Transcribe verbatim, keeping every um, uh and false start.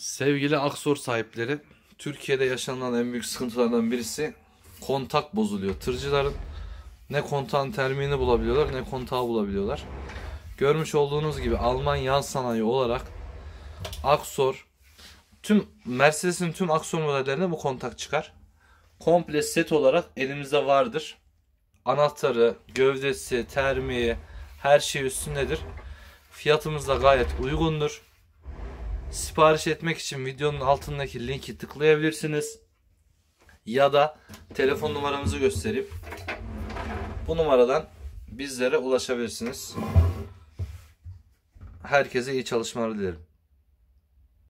Sevgili Aksor sahipleri, Türkiye'de yaşanan en büyük sıkıntılardan birisi kontak bozuluyor. Tırcıların ne kontağın terminini bulabiliyorlar ne kontağı bulabiliyorlar. Görmüş olduğunuz gibi Alman yan sanayi olarak Aksor, tüm Mercedes'in tüm Aksor modellerinde bu kontak çıkar. Komple set olarak elimizde vardır. Anahtarı, gövdesi, termiği, her şey üstündedir. Fiyatımız da gayet uygundur. Sipariş etmek için videonun altındaki linki tıklayabilirsiniz. Ya da telefon numaramızı gösterip bu numaradan bizlere ulaşabilirsiniz. Herkese iyi çalışmalar dilerim.